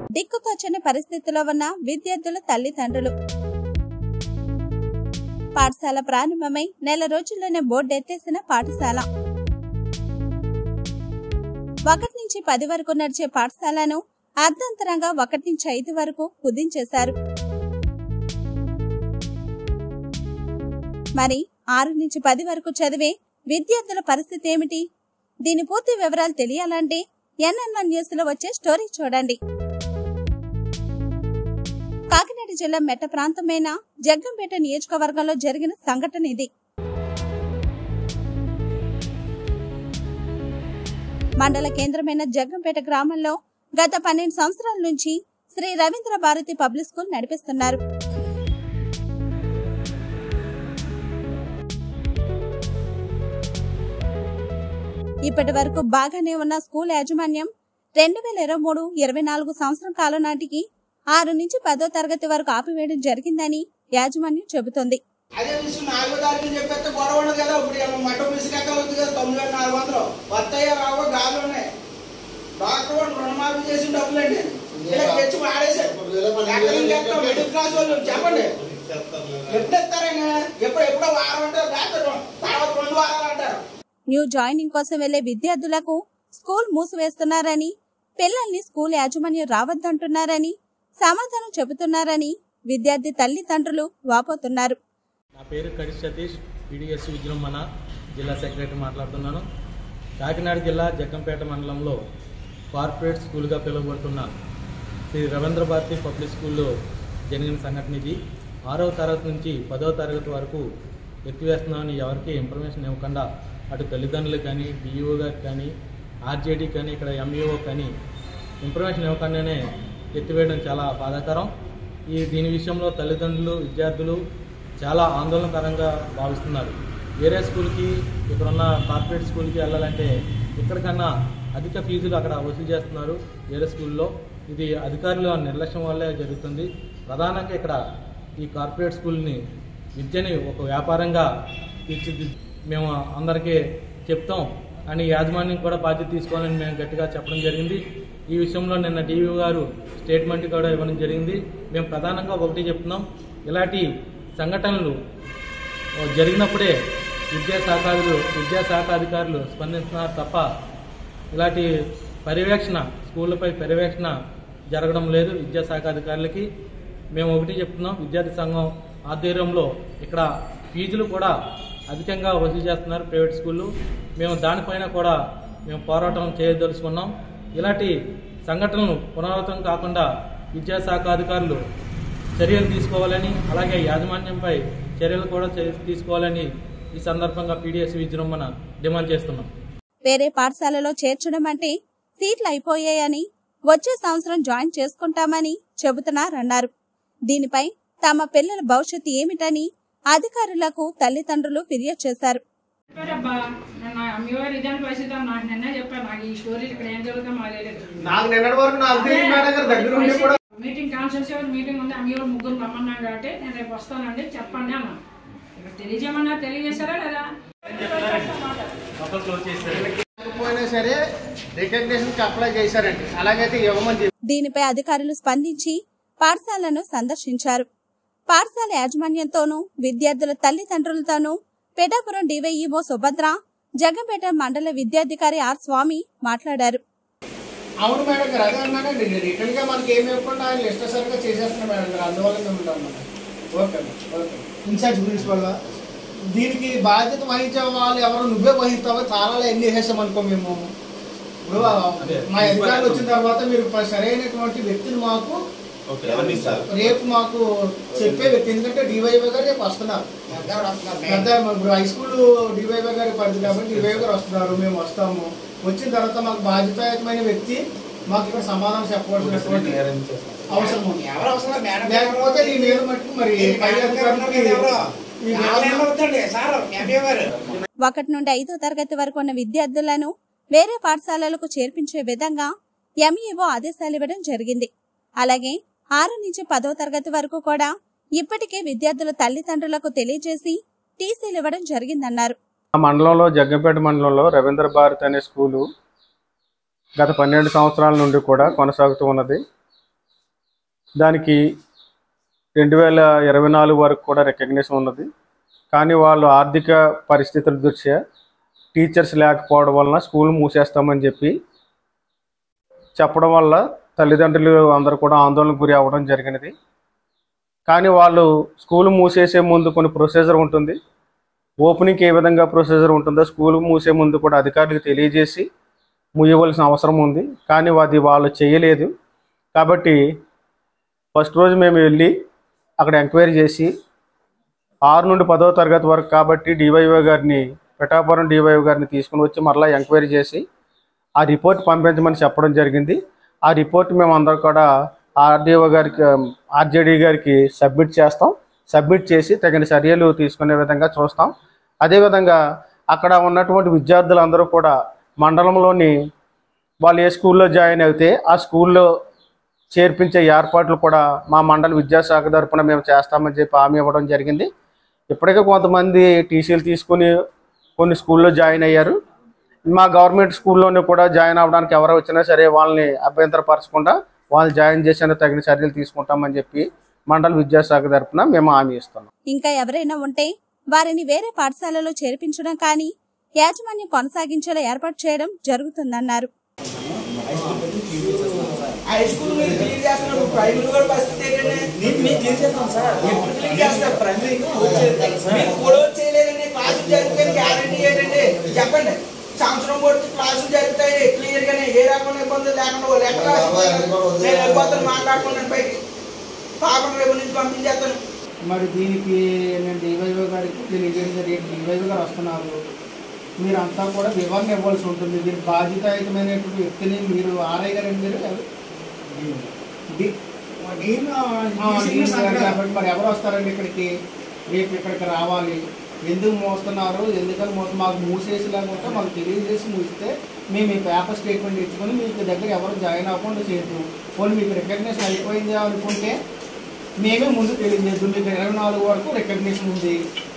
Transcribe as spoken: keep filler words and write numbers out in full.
దిక్కుతోచని పరిస్థితిలో ఉన్న విద్యార్థుల తల్లిదండ్రులు. పాఠశాల ప్రారంభమై నెల రోజుల్లోనే బోర్డు ఎత్తేసిన పాఠశాల. ఒకటి నుంచి పది వరకు నడిచే పాఠశాలను అర్ధంతరంగా ఒకటి నుంచి ఐదు వరకు కుదించేశారు. మరి ఆరు నుంచి పది వరకు చదివే విద్యార్థుల పరిస్థితి ఏమిటి? దీని పూర్తి వివరాలు తెలియాలంటే ఎన్ఎన్ వన్ న్యూస్ లో వచ్చే స్టోరీ చూడండి. కాకినాడ జిల్లా మెట్ట ప్రాంతమైన జగ్గంపేట నియోజకవర్గంలో జరిగిన సంఘటన ఇది. మండల కేంద్రమైన జగ్గంపేట గ్రామంలో గత పన్నెండు సంవత్సరాల నుంచి శ్రీ రవీంద్ర భారతి పబ్లిక్ స్కూల్ నడిపిస్తున్నారు. ఇప్పటి వరకు బాగానే ఉన్న స్కూల్ యాజమాన్యం రెండు వేల ఇరవై మూడు ఇరవై నాలుగు సంవత్సరం కాలం నాటికి ఆరు నుంచి పదో తరగతి వరకు ఆపివేయడం జరిగిందని యాజమాన్యం చెబుతోంది. న్యూ జాయినింగ్ కోసం వెళ్లే విద్యార్థులకు స్కూల్ మూసివేస్తున్నారని, పిల్లల్ని స్కూల్ యాజమాన్యం రావద్దంటున్నారని సమాధానం చెబుతున్నారని విద్యార్థి తల్లిదండ్రులు వాపోతున్నారు. నా పేరు కడి సతీష్, పీడీఎస్ విజృంభణ జిల్లా సెక్రటరీ మాట్లాడుతున్నాను. కాకినాడ జిల్లా జగ్గంపేట మండలంలో కార్పొరేట్ స్కూల్గా పిలువబడుతున్న శ్రీ రవీంద్ర భారతి పబ్లిక్ స్కూల్లో జరిగిన సంఘటన ఇది. ఆరవ తరగతి నుంచి పదవ తరగతి వరకు ఎత్తివేస్తున్నామని ఎవరికి ఇన్ఫర్మేషన్ ఇవ్వకుండా అటు తల్లిదండ్రులు కానీ, డిఈఓ గారికి కానీ, ఆర్జేడీ కానీ, ఇక్కడ ఎంఈఓ కానీ ఇన్ఫర్మేషన్ ఇవ్వకుండానే ఎత్తివేయడం చాలా బాధాకరం. ఈ దీని విషయంలో తల్లిదండ్రులు, విద్యార్థులు చాలా ఆందోళనకరంగా భావిస్తున్నారు. వేరే స్కూల్కి, ఇక్కడున్న కార్పొరేట్ స్కూల్కి వెళ్ళాలంటే ఇక్కడికన్నా అధిక ఫీజులు అక్కడ వసూలు చేస్తున్నారు వేరే స్కూల్లో. ఇది అధికారుల నిర్లక్ష్యం వల్లే జరుగుతుంది. ప్రధానంగా ఇక్కడ ఈ కార్పొరేట్ స్కూల్ని విద్యని ఒక వ్యాపారంగా తీర్చిది మేము అందరికీ చెప్తాం అని యాజమాన్యం కూడా బాధ్యత తీసుకోవాలని మేము గట్టిగా చెప్పడం జరిగింది. ఈ విషయంలో నిన్న డీవీ గారు స్టేట్మెంట్ కూడా ఇవ్వడం జరిగింది. మేము ప్రధానంగా ఒకటి చెప్తున్నాం, ఇలాంటి సంఘటనలు జరిగినప్పుడే విద్యాశాఖాధికారులు విద్యాశాఖ అధికారులు స్పందిస్తున్నారు తప్ప ఇలాంటి పర్యవేక్షణ స్కూళ్ళపై పర్యవేక్షణ జరగడం లేదు విద్యాశాఖ అధికారులకి. మేము ఒకటి చెప్తున్నాం, విద్యార్థి సంఘం ఆధ్వర్యంలో ఇక్కడ ఫీజులు కూడా అధికంగా వసూలు చేస్తున్నారు ప్రైవేట్ స్కూళ్ళు. మేము దానిపైన కూడా మేము పోరాటం చేయదలుచుకున్నాం. ఇలాంటి సంఘటనలు పునరావృతం కాకుండా విద్యాశాఖ అధికారులు చర్యలు తీసుకోవాలని, అలాగే యాజమాన్యంపై చర్యలు కూడా తీసుకోవాలని ఈ సందర్భంగా పీడీఎస్ విజృంభణ డిమాండ్ చేస్తున్నాం. వేరే పాఠశాలలో చేర్చడం అంటే సీట్లు అయిపోయాయని, వచ్చే సంవత్సరం జాయిన్ చేసుకుంటామని చెబుతున్నారన్నారు. దీనిపై తమ పిల్లల భవిష్యత్తు ఏమిటని అధికారులకు తల్లిదండ్రులు ఫిర్యాదు చేశారు. మీటింగ్ కాన్సెప్ట్ మీటింగ్ ఉంది, అమ్మ ముగ్గురు రమ్మన్నా కాబట్టి నేను రేపు వస్తానండి చెప్పండి అన్న. ఇక్కడ తెలియజేయమన్నా తెలియజేశారా లేదా? దీనిపై అధికారులు స్పందించి పాఠశాలను సందర్శించారు. పాఠశాల యాజమాన్యంతోనూ విద్యార్థుల తల్లిదండ్రులతోనూ పెడాపురం డివైఈఓ సుభద్ర, జగ్గంపేట మండల విద్యాధికారి ఆర్ స్వామి మాట్లాడారు. అవును మేడం గారు, అదే అన్నానండి, రిటర్న్ గా మనకి ఏమి ఇవ్వకుండా ఆయన లిస్ట్ సరిగ్గా చేసేస్తున్నాం మేడం గారు, అందువల్ల మేము ఉంటాం madam. Okay okay in-charge principal దీనికి బాధ్యత వహించే వాళ్ళు ఎవరు నువ్వే వహిస్తావో చాలా ఎన్ని చేసాం అనుకో. మేము ఇప్పుడు మా అధికారులు వచ్చిన తర్వాత మీరు సరైనటువంటి వ్యక్తిని మాకు రేపు మాకు చెప్పే వ్యక్తి, ఎందుకంటే డివైఓ గారు రేపు వస్తున్నారు. పెద్ద ఇప్పుడు హై స్కూల్ డివైఓ గారి పరిధి కాబట్టి డివైఓ గారు వస్తున్నారు, మేము వస్తాము. వచ్చిన తర్వాత మాకు బాధ్యతాయుతమైన వ్యక్తి మాకు ఇక్కడ సమాధానం చెప్పవలసినటువంటి అవసరం ఉంది. లేకపోతే నీ మీద మట్టుకు మరి ఒకటి నుండి ఐదో తరగతి వరకు ఉన్న విద్యార్థులను వేరే పాఠశాలలకు చేర్పించే విధంగా ఎంఈఓ ఆదేశాలు ఇవ్వడం జరిగింది. అలాగే ఆరు నుంచి పదో తరగతి వరకు కూడా ఇప్పటికే విద్యార్థుల తల్లిదండ్రులకు తెలియజేసి టీసీలు ఇవ్వడం జరిగిందన్నారు. మండలంలో జగ్గంపేట మండలంలో రవీంద్ర భారతి అనే స్కూలు గత పన్నెండు సంవత్సరాల నుండి కూడా కొనసాగుతూ ఉన్నది. దానికి రెండు వేల ఇరవై నాలుగు వరకు కూడా రికగ్నిషన్ ఉన్నది. కానీ వాళ్ళు ఆర్థిక పరిస్థితుల దృష్ట్యా టీచర్స్ లేకపోవడం వలన స్కూల్ మూసేస్తామని చెప్పి చెప్పడం వల్ల తల్లిదండ్రులు అందరూ కూడా ఆందోళనకు గురి అవ్వడం జరిగినది. కానీ వాళ్ళు స్కూల్ మూసేసే ముందు కొన్ని ప్రొసీజర్ ఉంటుంది. ఓపెనింగ్కి ఏ విధంగా ప్రొసీజర్ ఉంటుందో స్కూల్ మూసే ముందు కూడా అధికారులకు తెలియజేసి ముయ్యవలసిన అవసరం ఉంది. కానీ అది వాళ్ళు చేయలేదు. కాబట్టి ఫస్ట్ రోజు మేము వెళ్ళి అక్కడ ఎంక్వైరీ చేసి ఆరు నుండి పదో తరగతి వరకు కాబట్టి డివైఓ గారిని పిఠాపురం డివైఓ గారిని తీసుకుని వచ్చి మరలా ఎంక్వైరీ చేసి ఆ రిపోర్ట్ పంపించమని చెప్పడం జరిగింది. ఆ రిపోర్ట్ మేము అందరూ కూడా ఆర్డీఓ గారికి ఆర్జేడీ గారికి సబ్మిట్ చేస్తాం. సబ్మిట్ చేసి తగిన చర్యలు తీసుకునే విధంగా చూస్తాం. అదేవిధంగా అక్కడ ఉన్నటువంటి విద్యార్థులందరూ కూడా మండలంలోని వాళ్ళు ఏ స్కూల్లో జాయిన్ అయితే ఆ స్కూల్లో చేర్పించే ఏర్పాట్లు కూడా మా మండల విద్యాశాఖ తరపున మేము చేస్తామని చెప్పి హామీ ఇవ్వడం జరిగింది. ఇప్పటికే కొంతమంది టీసీలు తీసుకుని కొన్ని స్కూల్లో జాయిన్ అయ్యారు. మా గవర్నమెంట్ స్కూల్లోనే కూడా జాయిన్ అవ్వడానికి ఎవరు వచ్చినా సరే వాళ్ళని అభ్యంతరపరచకుండా వాళ్ళు జాయిన్ చేసిన తగిన చర్యలు తీసుకుంటామని చెప్పి మండల విద్యాశాఖ తరపున మేము హామీ ఇస్తున్నాం. ఇంకా ఎవరైనా ఉంటే వారిని వేరే పాఠశాలలో చేర్పించడం కానీ యాజమాన్యం కొనసాగించేలా ఏర్పాటు చేయడం జరుగుతుందన్నారు. హై స్కూల్ మీరు క్లియర్ చేస్తున్నారు, ప్రైమరీ కూడా పరిస్థితి ఏంటంటే మేము క్లియర్ చేస్తాం సార్. ఎప్పుడు క్లియర్ చేస్తారు? ప్రైమరీ మీరు కూడా చేయలేదండి. క్లాసులు జరిగితే గ్యారంటీ ఏంటండి చెప్పండి. సంవత్సరం పడితే క్లాసులు జరుగుతాయి క్లియర్ గానే, ఏ రకమైన ఇబ్బందులు లేకుండా లెక్క రాసి నేను వెళ్ళిపోతాను మాట్లాడుకున్నాను పైకి పాపం రేపు నుంచి పంపించేస్తాను. మరి దీనికి నేను డివైఓ గారికి తెలియజేయడం జరిగింది. డివైఓ గారు వస్తున్నారు, మీరంతా కూడా వివరణ ఇవ్వాల్సి ఉంటుంది. దీని బాధ్యతాయుతమైనటువంటి వ్యక్తిని మీరు ఆర్ఐ గారండి మీరు కాబట్టి మరి ఎవరు వస్తారండి ఇక్కడికి? రేపు ఇక్కడికి రావాలి. ఎందుకు మోస్తున్నారు, ఎందుకని మోసం మాకు మూసేసేలాగా మాకు తెలియజేసి మూస్తే మేము ఈ పేపర్ స్టేట్మెంట్ ఇచ్చుకొని మీకు దగ్గర ఎవరు జాయిన్ అవ్వకుండా చేద్దాం. పోనీ మీకు రికగ్నిషన్ అయిపోయింది అనుకుంటే మేమే ముందు తెలియజేద్దాం. మీకు ఇరవై నాలుగు వరకు రికగ్నిషన్ ఉంది,